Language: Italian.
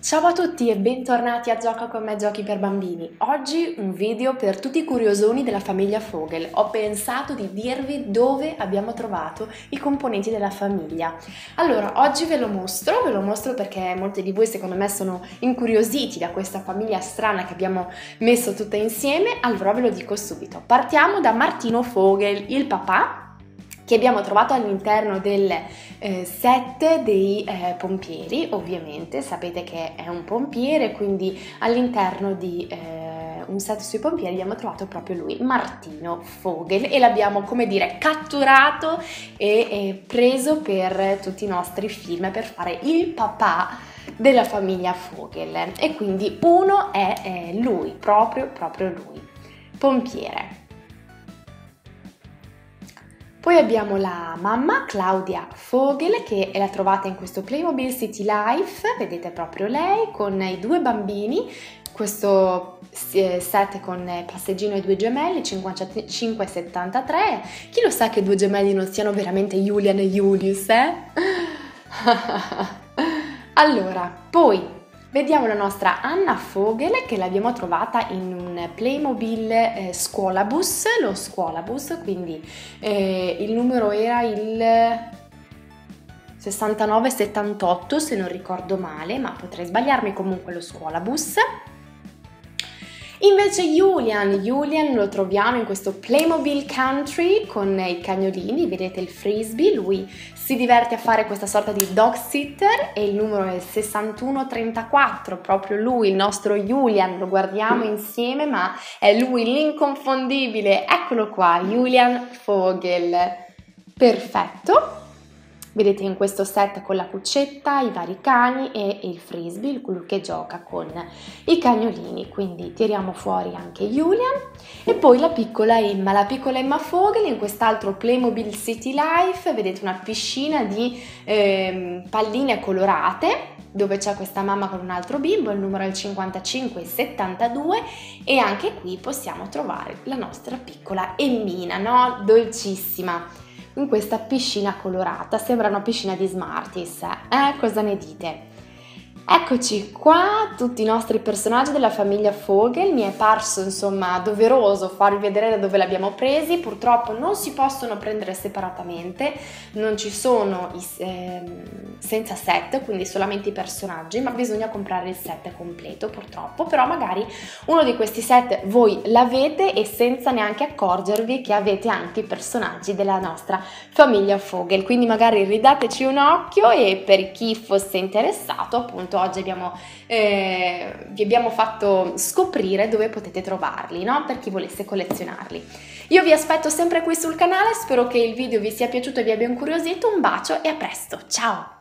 Ciao a tutti e bentornati a Gioca con me Giochi per bambini. Oggi un video per tutti i curiosoni della famiglia Vogel. Ho pensato di dirvi dove abbiamo trovato i componenti della famiglia. Allora, oggi ve lo mostro perché molti di voi secondo me sono incuriositi da questa famiglia strana che abbiamo messo tutta insieme, allora ve lo dico subito. Partiamo da Martino Vogel, il papà, che abbiamo trovato all'interno del set dei pompieri. Ovviamente sapete che è un pompiere, quindi all'interno di un set sui pompieri abbiamo trovato proprio lui, Martino Vogel, e l'abbiamo, come dire, catturato e preso per tutti i nostri film per fare il papà della famiglia Vogel. E quindi uno è lui, proprio lui, pompiere. Poi abbiamo la mamma Claudia Vogel, che la trovate in questo Playmobil City Life, vedete proprio lei con i due bambini, questo set con passeggino e due gemelli 55,73. Chi lo sa che due gemelli non siano veramente Julian e Julius, eh? Allora, poi vediamo la nostra Anna Vogel, che l'abbiabbiamo trovata in un Playmobil scuolabus, lo scuolabus, quindi il numero era il 6978 se non ricordo male, ma potrei sbagliarmi, comunque lo scuolabus. Invece Julian lo troviamo in questo Playmobil Country con i cagnolini, vedete il frisbee, lui si diverte a fare questa sorta di dog sitter e il numero è 6134, proprio lui, il nostro Julian, lo guardiamo insieme ma è lui l'inconfondibile, eccolo qua, Julian Vogel, perfetto. Vedete in questo set con la cuccetta, i vari cani e il frisbee, quello che gioca con i cagnolini, quindi tiriamo fuori anche Julian. E poi la piccola Emma Vogel in quest'altro Playmobil City Life, vedete una piscina di palline colorate, dove c'è questa mamma con un altro bimbo, il numero è il 5572 e anche qui possiamo trovare la nostra piccola Emmina, no? Dolcissima, in questa piscina colorata, sembra una piscina di Smarties, cosa ne dite? Eccoci qua, tutti i nostri personaggi della famiglia Vogel. Mi è parso insomma doveroso farvi vedere da dove li abbiamo presi. Purtroppo non si possono prendere separatamente, non ci sono senza set, quindi solamente i personaggi, ma bisogna comprare il set completo purtroppo. Però magari uno di questi set voi l'avete e senza neanche accorgervi che avete anche i personaggi della nostra famiglia Vogel, quindi magari ridateci un occhio e per chi fosse interessato, appunto, oggi vi abbiamo fatto scoprire dove potete trovarli, no? Per chi volesse collezionarli. Io vi aspetto sempre qui sul canale, spero che il video vi sia piaciuto e vi abbia incuriosito. Un bacio e a presto, ciao!